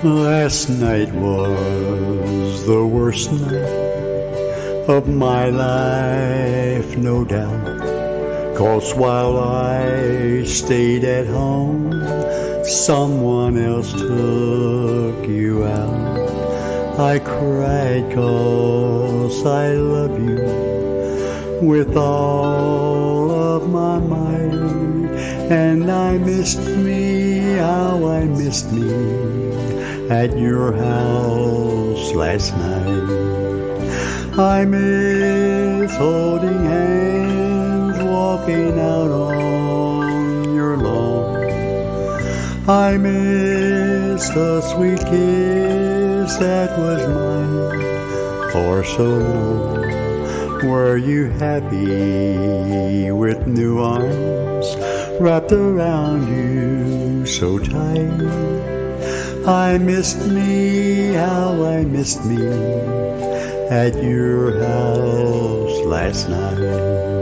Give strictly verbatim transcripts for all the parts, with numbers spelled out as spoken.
Last night was the worst night of my life, no doubt. 'Cause while I stayed at home, someone else took you out. I cried 'cause I love you with all of my might. And I missed me, how I missed me at your house last night. I miss holding hands, walking out on your lawn. I miss the sweet kiss that was mine for so long. Were you happy with new arms wrapped around you so tight? I missed me, how I missed me at your house last night.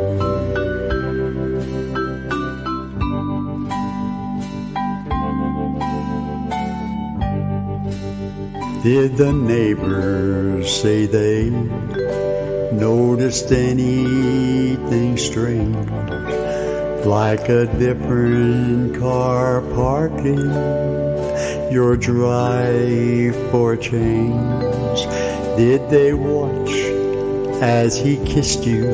Did the neighbors say they noticed anything strange, like a different car parked in your drive for a change? Did they watch as he kissed you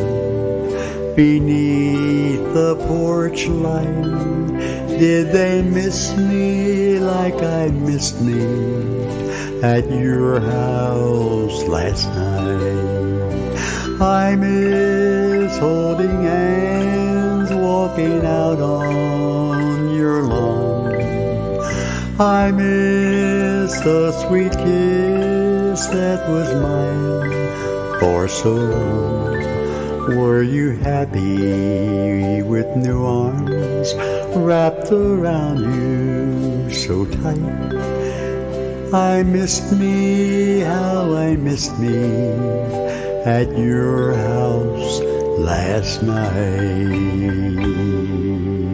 beneath the porch light? Did they miss me like I missed me at your house last night? I miss holding hands, walking out on your lawn. I miss the sweet kiss that was mine for so long. Were you happy with new arms wrapped around you so tight? I missed me, how I missed me at your house last night.